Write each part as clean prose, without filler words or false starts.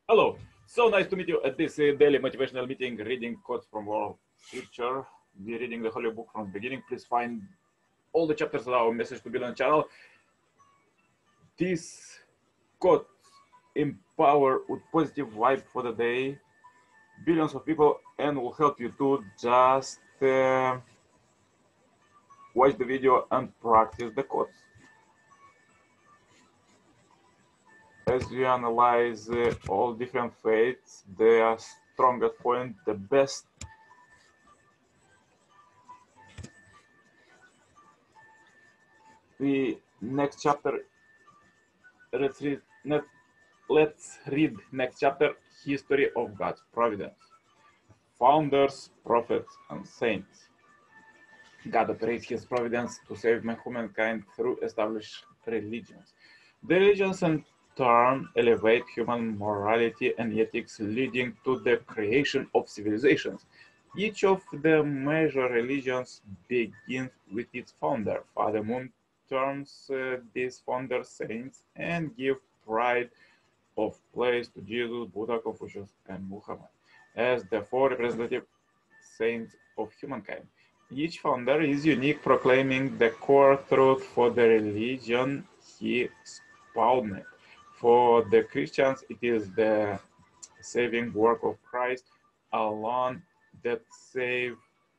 Hello, so nice to meet you at this daily motivational meeting, reading quotes from our scripture. We're reading the Holy Book from the beginning. Please find all the chapters of our Message to Billion channel. These quotes empower with positive vibe for the day billions of people and will help you to just watch the video and practice the quotes. As we analyze all different faiths, their strongest point, the best the next chapter. Let's read next chapter, History of God's Providence. Founders, prophets, and saints. God operates his providence to save humankind through established religions. The religions in turn elevate human morality and ethics, leading to the creation of civilizations. Each of the major religions begins with its founder. Father Moon terms these founder saints and give pride of place to Jesus, Buddha, Confucius, and Muhammad as the four representative saints of humankind. Each founder is unique, proclaiming the core truth for the religion he expounded. For the Christians, it is the saving work of Christ alone that save,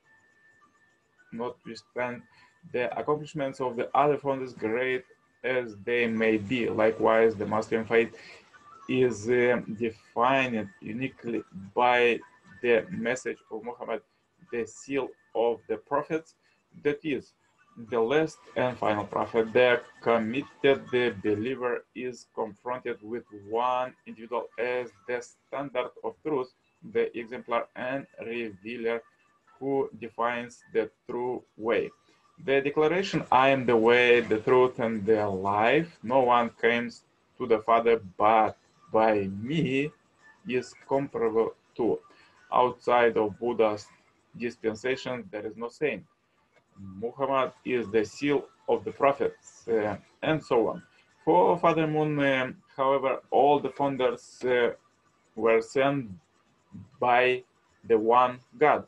notwithstanding the accomplishments of the other founders, great as they may be. Likewise, the Muslim faith is defined uniquely by the message of Muhammad, the seal of the prophets, that is, the last and final prophet. The committed believer is confronted with one individual as the standard of truth, the exemplar and revealer who defines the true way. The declaration, I am the way, the truth, and the life, no one comes to the Father but by me, is comparable to. Outside of Buddha's dispensation, there is no saint. Muhammad is the seal of the prophets, and so on. For Father Moon, however, all the founders were sent by the one God.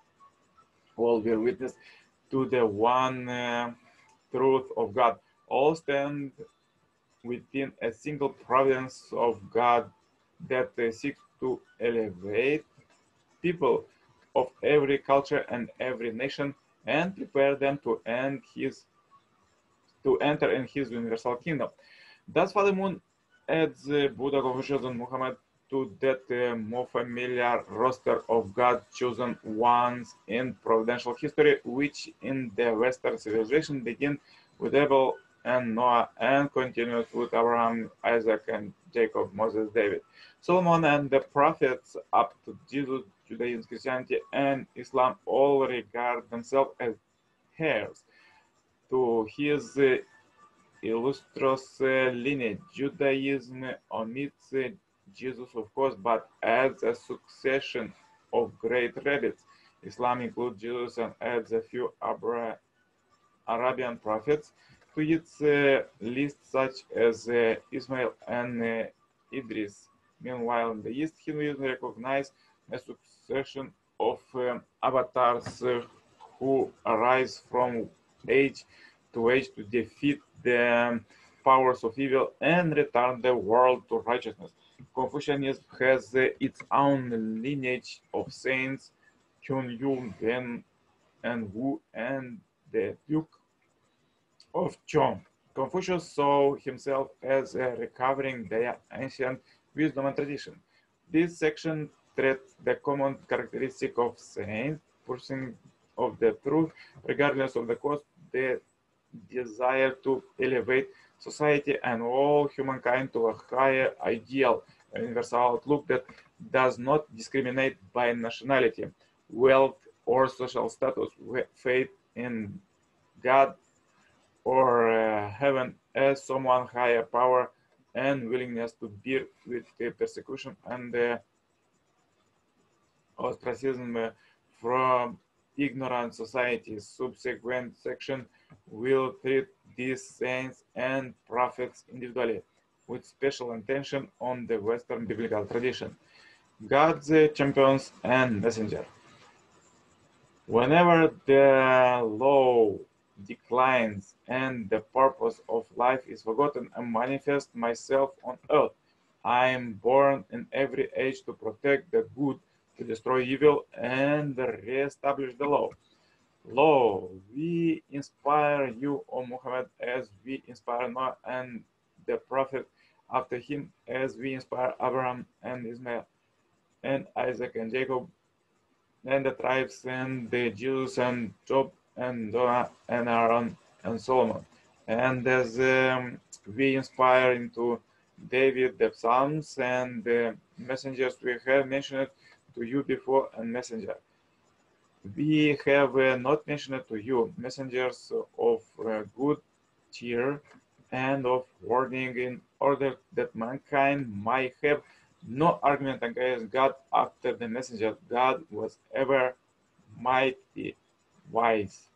All bear witness to the one truth of God. All stand within a single providence of God that seeks to elevate people of every culture and every nation and prepare them to enter in his universal kingdom. Thus, Father Moon adds Buddha, Confucius, and Muhammad to that more familiar roster of God-chosen ones in providential history, which in the Western civilization begin with Abel and Noah and continues with Abraham, Isaac, and Jacob, Moses, David, Solomon, and the prophets up to Jesus. Judaism, Christianity, and Islam all regard themselves as heirs to his illustrious lineage. Judaism omits Jesus, of course, but adds a succession of great rabbis. Islam includes Jesus and adds a few Arabian prophets to its list, such as Ismail and Idris. Meanwhile, in the East, Hinduism recognizes a succession of avatars who arise from age to age to defeat the powers of evil and return the world to righteousness. Confucianism has its own lineage of saints, Kyun Yu, Gen, and Wu, and the Duke of Chong. Confucius saw himself as recovering their ancient wisdom and tradition. This section treats the common characteristic of saints, pursuing of the truth, regardless of the cost, the desire to elevate society and all humankind to a higher ideal, a universal outlook that does not discriminate by nationality, wealth, or social status, faith in God or heaven as someone higher power, and willingness to bear with the persecution and the ostracism from ignorant societies. Subsequent section will treat these saints and prophets individually. with special attention on the Western biblical tradition. God's champions and messenger. Whenever the law declines and the purpose of life is forgotten, I manifest myself on earth. I am born in every age to protect the good, to destroy evil, and re-establish the law. Lo, we inspire you, O Muhammad, as we inspire Noah and the prophet after him, as we inspire Abraham and Ismail and Isaac and Jacob and the tribes and the Jews and Job and Noah and Aaron and Solomon. And as we inspire into David the Psalms and the messengers we have mentioned to you before and messenger. We have not mentioned to you messengers of good cheer and of warning in order that mankind might have no argument against God after the messenger. God was ever mighty wise.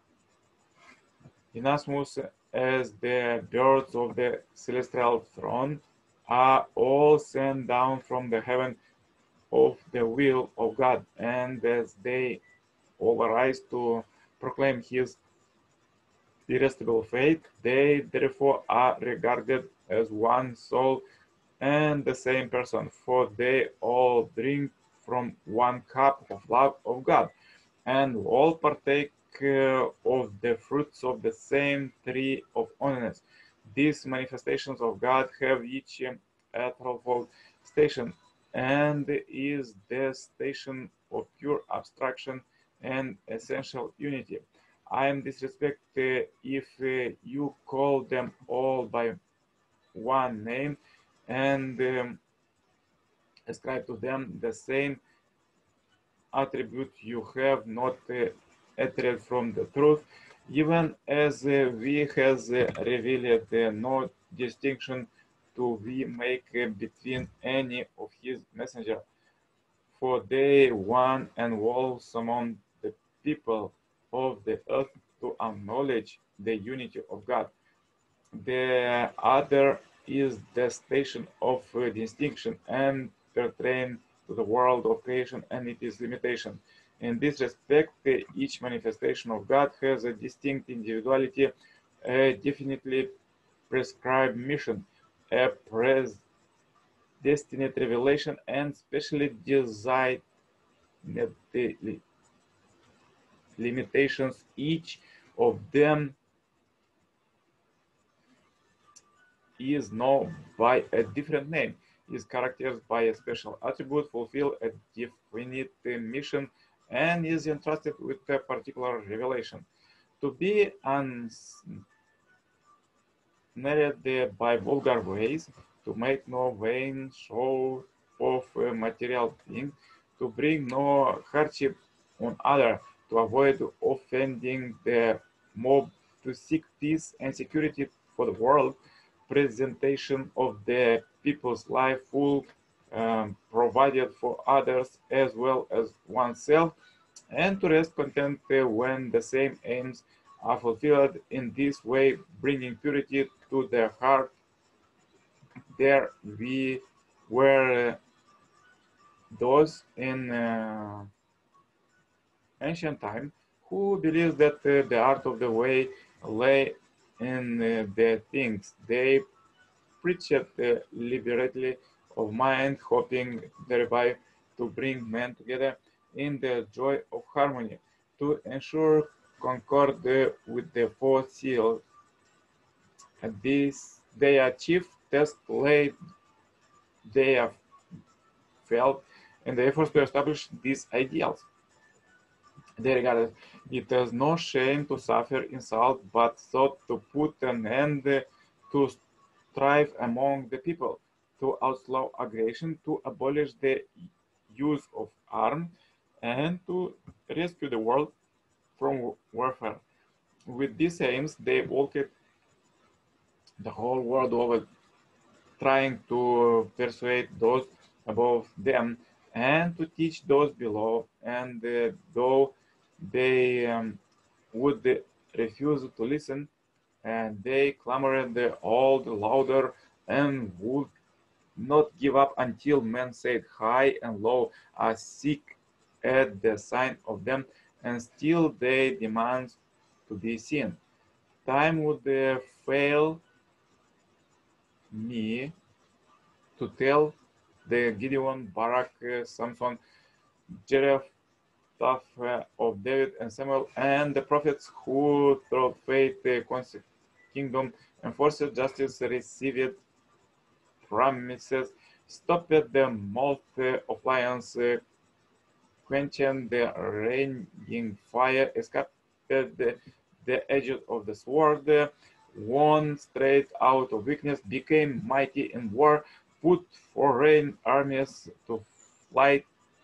Inasmuch as the birds of the celestial throne are all sent down from the heaven of the will of God, and as they all arise to proclaim his irresistible faith, they therefore are regarded as one soul and the same person, for they all drink from one cup of love of God, and all partake of the fruits of the same tree of holiness. These manifestations of God have each a threefold station, and is the station of pure abstraction and essential unity. I am disrespect if you call them all by one name and ascribe to them the same attribute. You have not uttered from the truth, even as we has revealed no distinction to we make between any of his messenger, for they one and all summon the people of the earth to acknowledge the unity of God. The other is the station of distinction and pertain to the world of creation and its limitation. In this respect, each manifestation of God has a distinct individuality, a definitely prescribed mission, a predestined revelation, and specially designed limitations. Each of them is known by a different name, is characterized by a special attribute, fulfill a definite mission, and is entrusted with a particular revelation. To be ensnared by vulgar ways, to make no vain show of material things, to bring no hardship on others, to avoid offending the mob, to seek peace and security for the world, presentation of the people's life full, provided for others as well as oneself, and to rest content when the same aims are fulfilled. In this way, bringing purity to the heart. There we were those in ancient time who believed that the art of the way lay in the things they preached liberally of mind, hoping thereby to bring men together in the joy of harmony, to ensure concord with the four seals. And this their chief test lay their felt in the efforts to establish these ideals. They regarded it as no shame to suffer insult, but sought to put an end to strife among the people, to outlaw aggression, to abolish the use of arms, and to rescue the world from warfare. With these aims, they walked the whole world over, trying to persuade those above them and to teach those below. And though they would refuse to listen, and they clamored all the louder and would not give up until men said high and low are sick at the sign of them, and still they demand to be seen. Time would fail me to tell the Gideon, Barak, Samson, Jephthah of David and Samuel, and the prophets who through faith conquered kingdom, enforced justice, received promises, stopped the mouth of lions, quenching the raging fire, escaped the edge of the sword, won straight out of weakness, became mighty in war, put foreign armies to flight.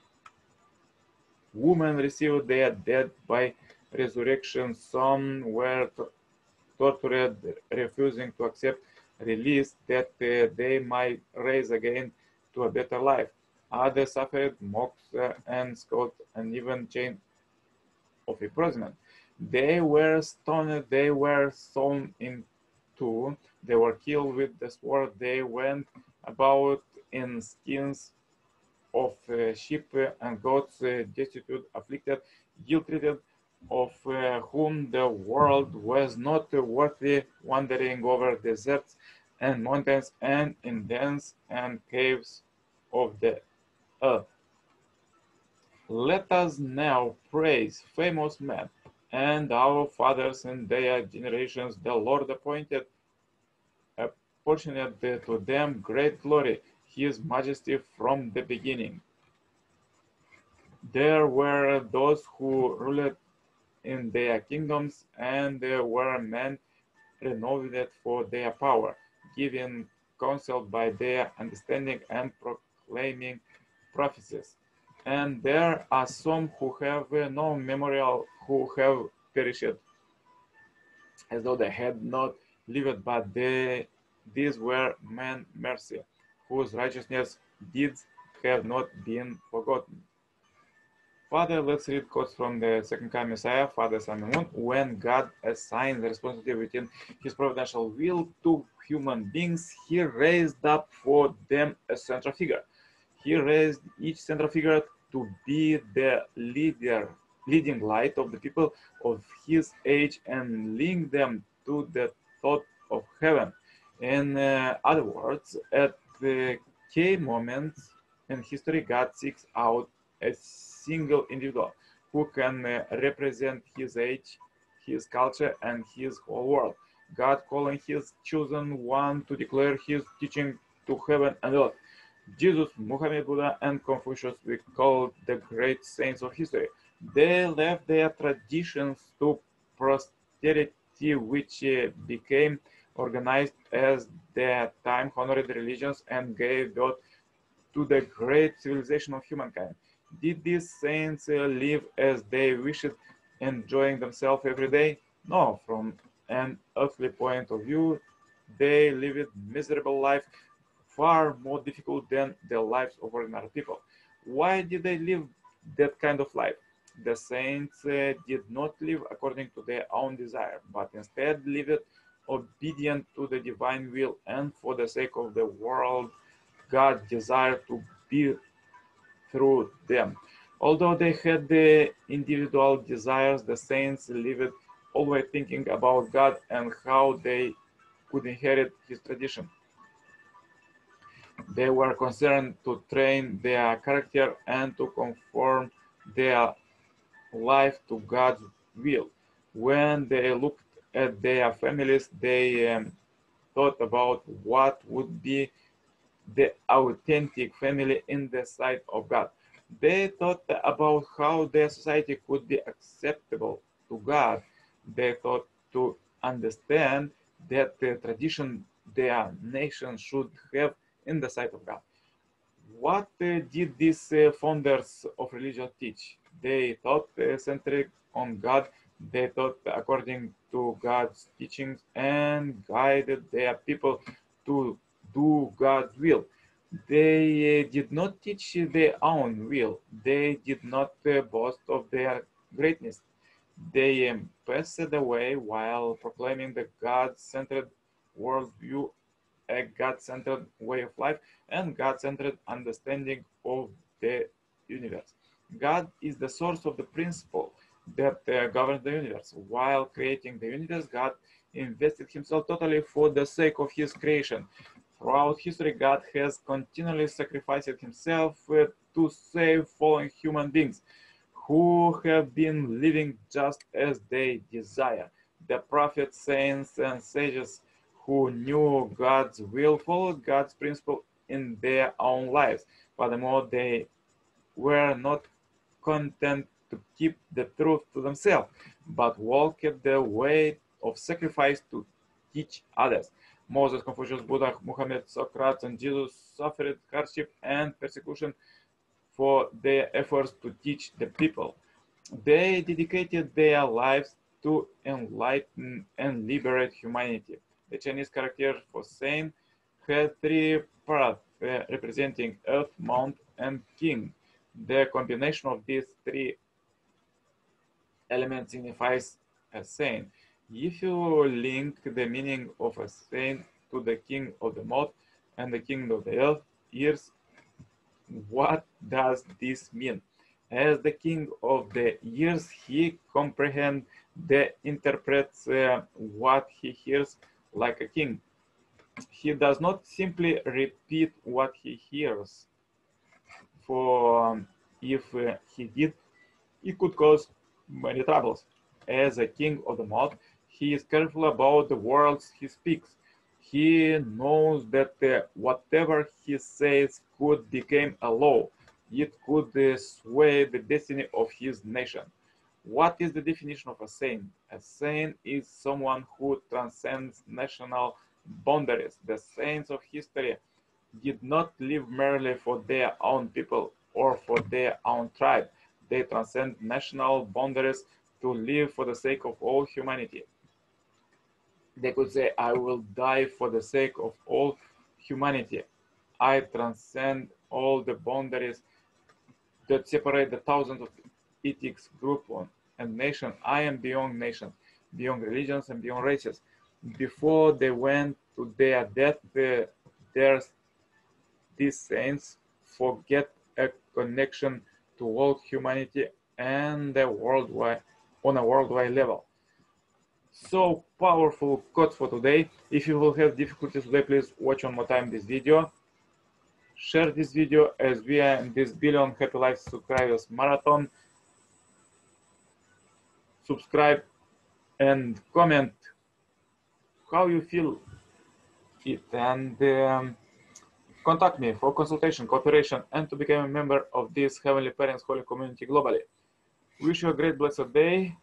Women received their dead by resurrection. Some were tortured, refusing to accept release that they might rise again to a better life. Others suffered mocks and scourged and even chained of imprisonment. They were stoned, they were sawn in two, they were killed with the sword, they went about in skins of sheep and goats, destitute, afflicted, ill-treated, of whom the world was not worthy, wandering over deserts and mountains and in dens and caves of the earth. Let us now praise famous men and our fathers in their generations. The Lord appointed, apportioned to them great glory, his majesty from the beginning. There were those who ruled in their kingdoms, and there were men renowned for their power, giving counsel by their understanding and proclaiming prophecies. And there are some who have no memorial, who have perished, as though they had not lived, but these were men mercy, whose righteousness deeds have not been forgotten. Father, let's read quotes from the Second Coming Messiah, Father, Son, and Moon. When God assigned the responsibility within his providential will to human beings, he raised up for them a central figure. He raised each central figure to be the leading light of the people of his age and link them to the thought of heaven. In other words, at the key moments in history, God seeks out a single individual who can represent his age, his culture, and his whole world. God calling his chosen one to declare his teaching to heaven and earth. Jesus, Muhammad, Buddha, and Confucius we call the great saints of history. They left their traditions to posterity, which became organized as their time-honored religions and gave birth to the great civilization of humankind. Did these saints live as they wished, enjoying themselves every day? No, from an earthly point of view, they lived miserable life, far more difficult than the lives of ordinary people. Why did they live that kind of life? The saints did not live according to their own desire, but instead lived obedient to the divine will, and for the sake of the world, God desired to be through them. Although they had the individual desires, the saints lived always thinking about God and how they could inherit his tradition. They were concerned to train their character and to conform their life to God's will. When they looked at their families, they thought about what would be the authentic family in the sight of God. They thought about how their society could be acceptable to God. They thought to understand that the tradition their nation should have in the sight of God. What did these founders of religion teach? They taught centered on God. They taught according to God's teachings and guided their people to do God's will. They did not teach their own will. They did not boast of their greatness. They passed away while proclaiming the God-centered worldview a God-centered way of life and God-centered understanding of the universe. God is the source of the principle that governs the universe. While creating the universe, God invested himself totally for the sake of his creation. Throughout history, God has continually sacrificed himself to save fallen human beings who have been living just as they desire. The prophets, saints, and sages who knew God's will followed God's principle in their own lives. Furthermore, they were not content to keep the truth to themselves, but walked the way of sacrifice to teach others. Moses, Confucius, Buddha, Muhammad, Socrates, and Jesus suffered hardship and persecution for their efforts to teach the people. They dedicated their lives to enlighten and liberate humanity. The Chinese character for saint had three parts representing earth, mount, and king. The combination of these three elements signifies a saint. If you link the meaning of a saint to the king of the mount and the king of the earth, ears, what does this mean? As the king of the ears, he comprehends, interprets what he hears like a king. He does not simply repeat what he hears, for if he did, it could cause many troubles. As a king of the mouth, he is careful about the words he speaks. He knows that whatever he says could become a law. It could sway the destiny of his nation. What is the definition of a saint? A saint is someone who transcends national boundaries. The saints of history did not live merely for their own people or for their own tribe. They transcend national boundaries to live for the sake of all humanity. They could say, I will die for the sake of all humanity. I transcend all the boundaries that separate the thousands of ethics, groups, and nations. I am beyond nations, beyond religions, and beyond races. Before they went to their death, these saints forget a connection to all humanity and the worldwide, on a worldwide level. So powerful quote for today. If you will have difficulties today, please watch one more time this video. Share this video as we are in this billion Happy Life subscribers marathon. Subscribe and comment how you feel it, and contact me for consultation, cooperation, and to become a member of this Heavenly Parents Holy Community globally. Wish you a great blessed day.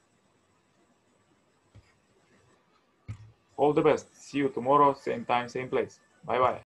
All the best. See you tomorrow, same time, same place. Bye-bye.